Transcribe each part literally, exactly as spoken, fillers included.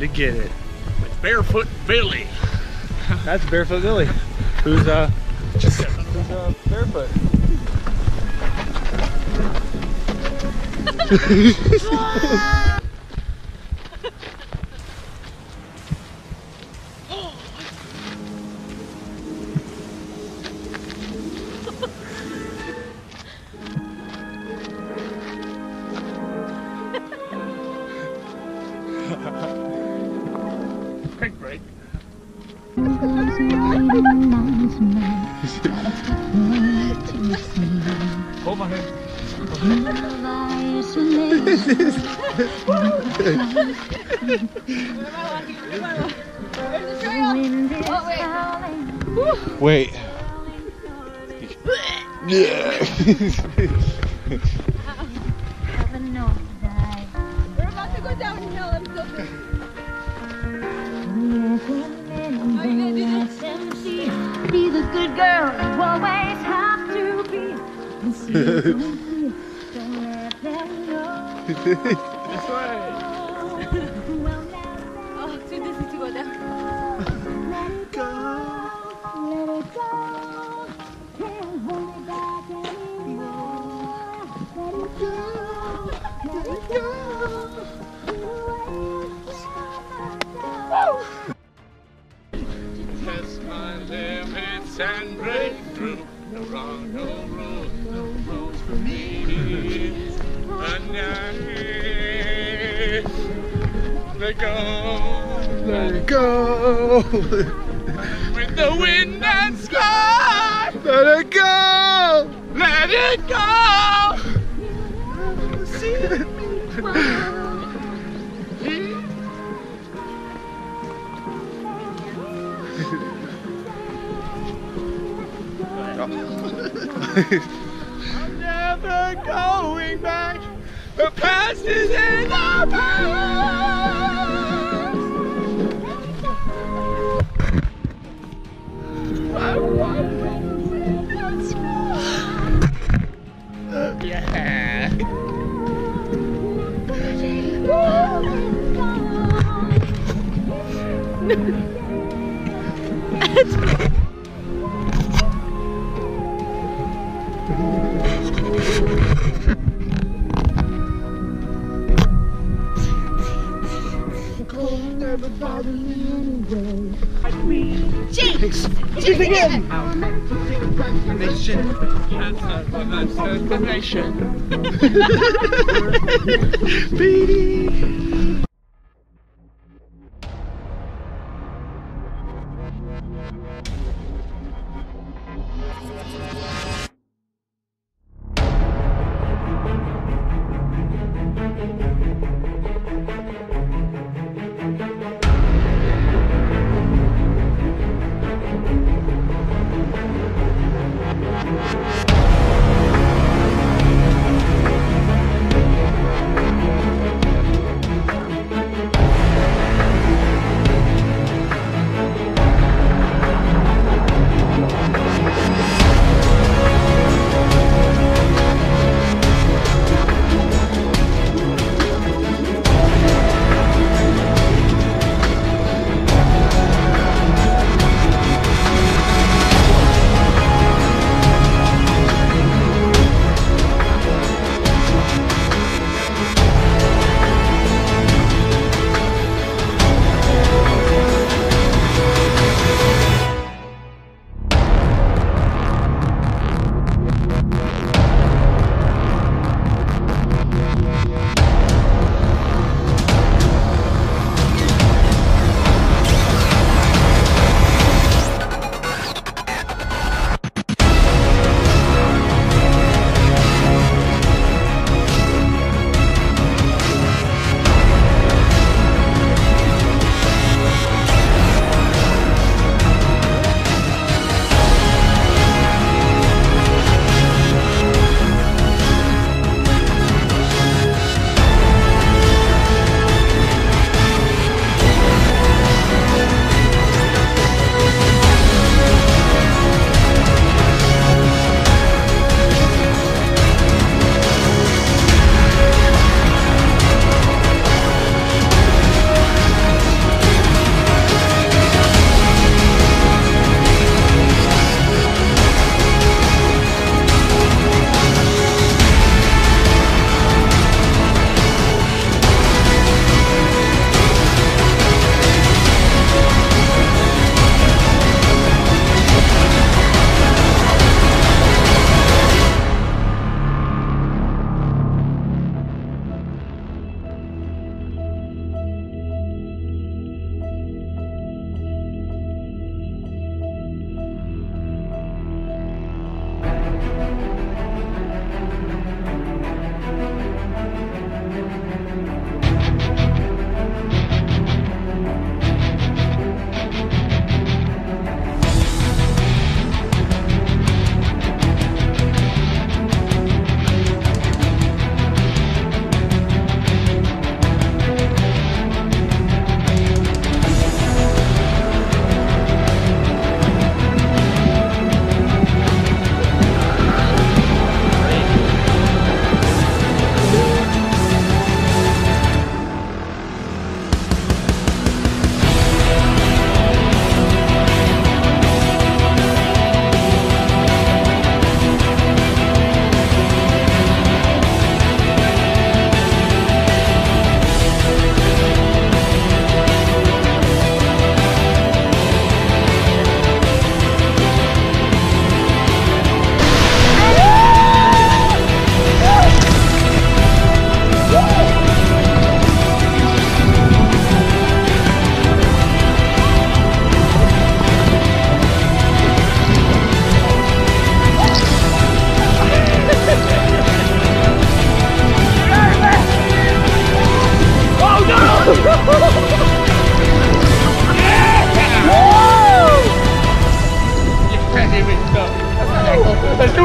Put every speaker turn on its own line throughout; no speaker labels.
get it.
With Barefoot Billy.
That's Barefoot Billy. Who's uh, who's uh, barefoot?
Quick break. Hold my hand.
Wait. Yeah.
We're about to go downhill. I'm so busy. Are you gonna do this?
Be the good girl you always have to be. Don't let them know.
This way.
Oh, too dizzy to go down.
Let it go, let it go. Can't hold it back anymore. Let it go, let it go.
Test my limits and break through. No wrong, no rules, no rules for me. And now, let go,
Let it go.
with the wind and sky.
Let it go.
Let it go. I'm never going back. The past is in the past. I want to yeah.
Jinx! Jinx again!
Nation. Cancer for that destination. Beady.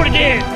it again.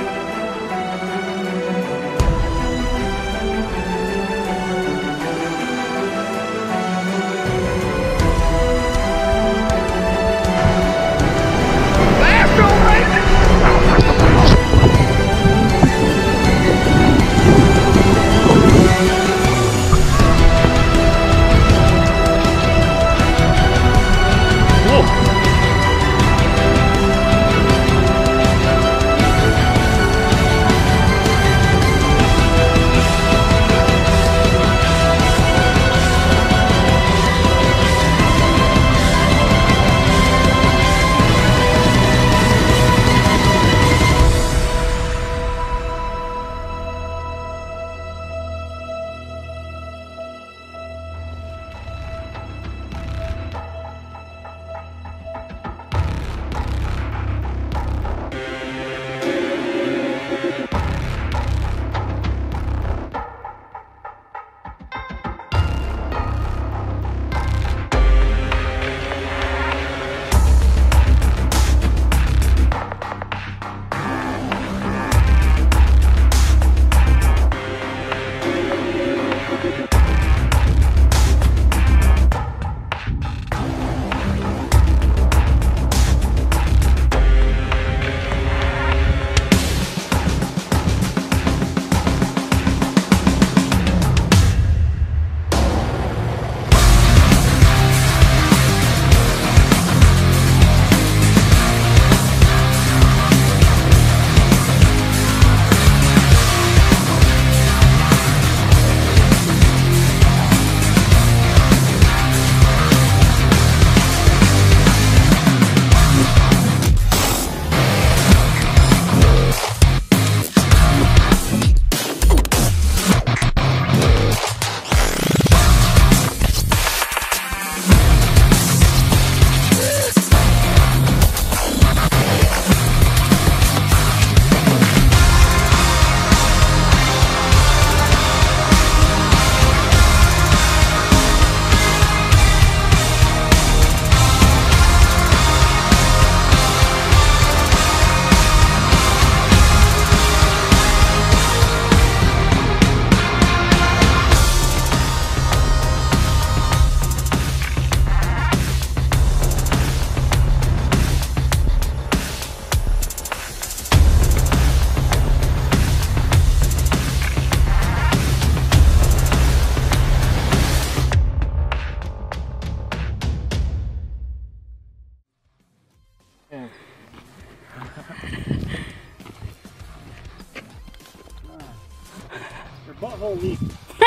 Your butthole leak.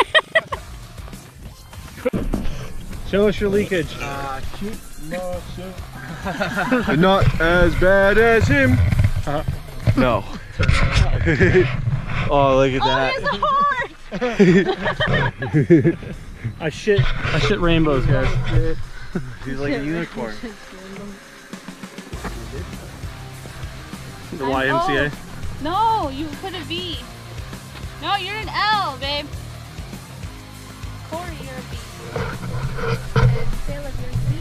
Show us your leakage.
Uh, shoot myself. Not as bad as him.
Uh,
no. Oh, look at that.
Oh, there's a heart!
I shit. I shit rainbows, guys.
He's like a unicorn.
The Y M C A.
Oh, no, you put a V. No, you're an L, babe. Corey, you're a B. And Caleb, you're a C.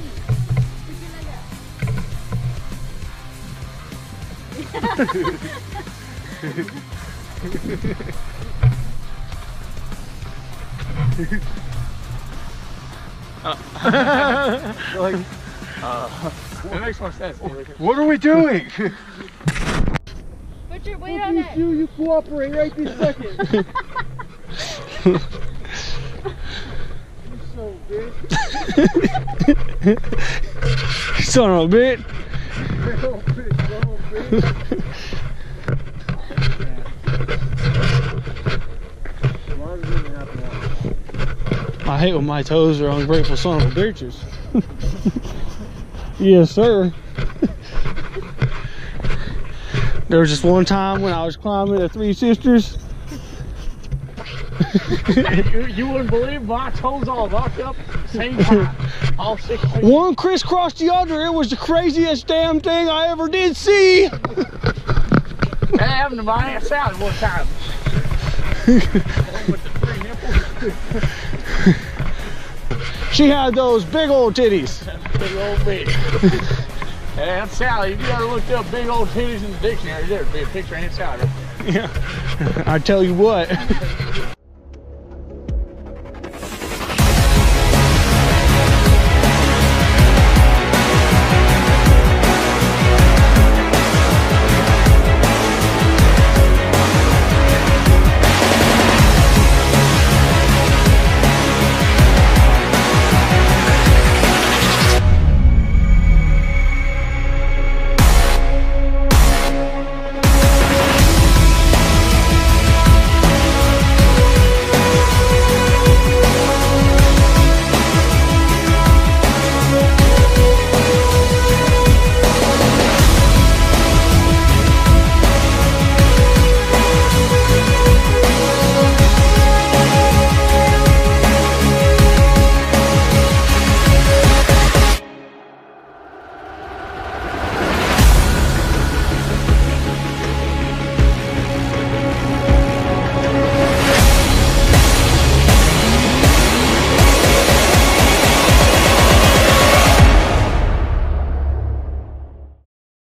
Like, uh, that makes more sense. What are we doing?
Put your weight on it.
You, you cooperate right this second. So bitch.
Son of a bitch.
Little bitch, little bitch.
I hate when my toes are ungrateful son of a bitches. Yes, sir. There was just one time when I was climbing the Three Sisters.
you, you wouldn't believe my toes all locked up at the same time. All six feet.
One crisscrossed the other. It was the craziest damn thing I ever did see.
That happened to my ass out one time. With the three nipples.
She had those big old titties.
Big old bitch. Yeah, Aunt Sally. If you ever looked up big old titties in the dictionary, there'd be a picture of Aunt Sally.
Yeah. I tell you what.